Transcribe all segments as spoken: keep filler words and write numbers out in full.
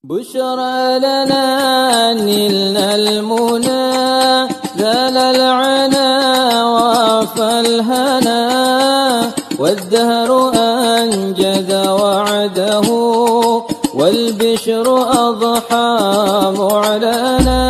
بشرى لنا نلنا المنى ذال العنا وافى الهنا والدهر أنجز وعده والبشر أضحى معلنا.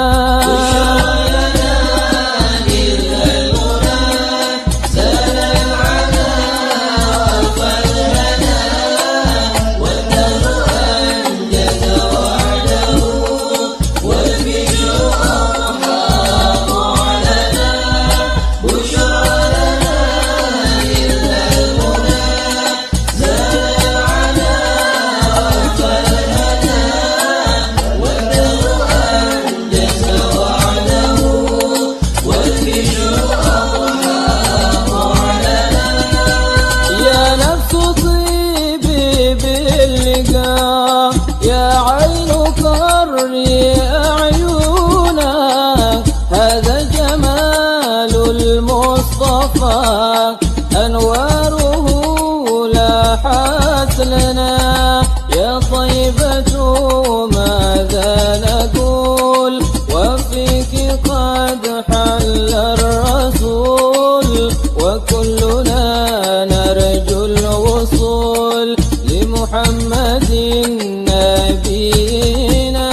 يا عين قري أعينا هذا جمال المصطفى أنواره لاحت لنا. يا طيبة ماذا نقول وفيك قد حل الرسول وكلنا نرجو الوصول لمحمد نبينا.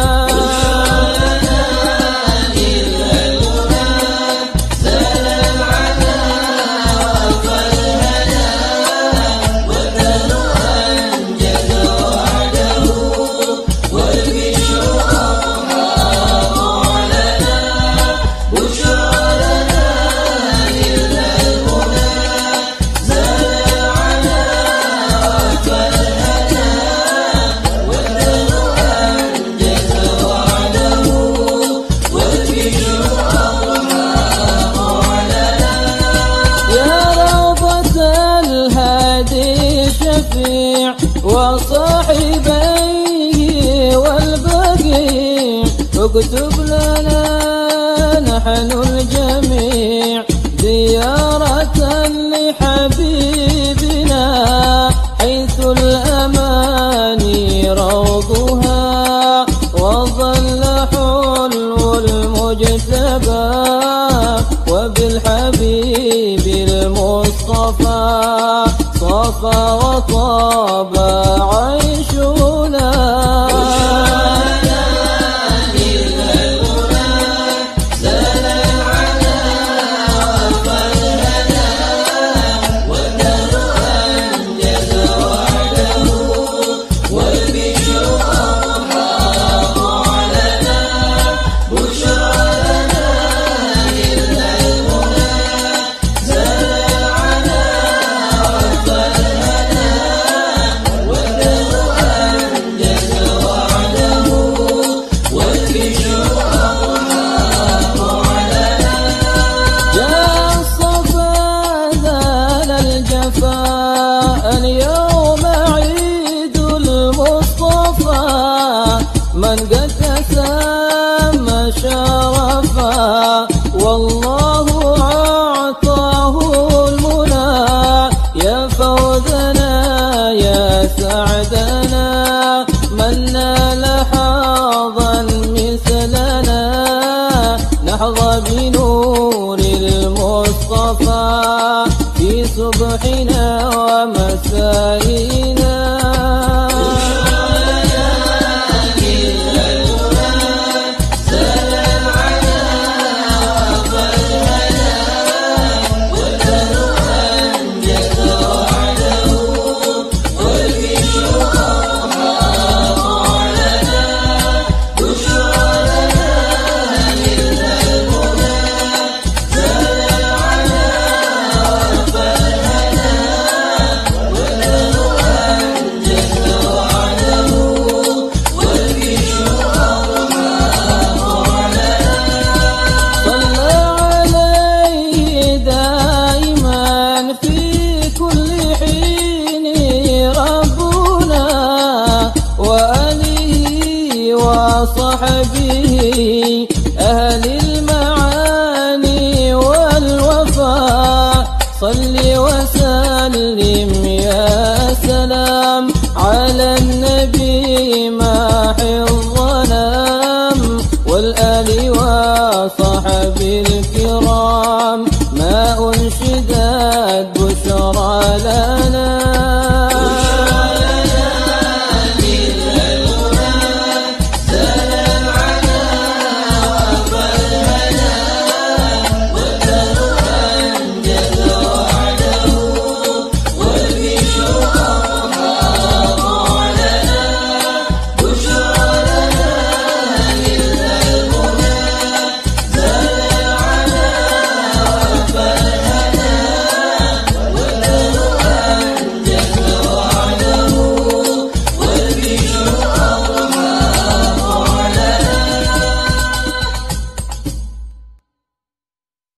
وصاحبيه والبقيع اكتب لنا نحن الجميع زيارة لحبيبنا حيث الأماني روضها وظل حلو المجتبى وبالحبيب المصطفى صفى وطاب عيشنا. اليوم عيد المصطفى من قد تسامى شرفا والله أعطاه المنى. يا فوزنا يا سعدنا من نال حظا مثلنا نحظى بنور المصطفى في صبحنا ومسائنا. وصحبه أهل المعاني والوفاء صل وسلم يا سلام على النبي ما والصحب الكرام ما أنشدت بشرى لنا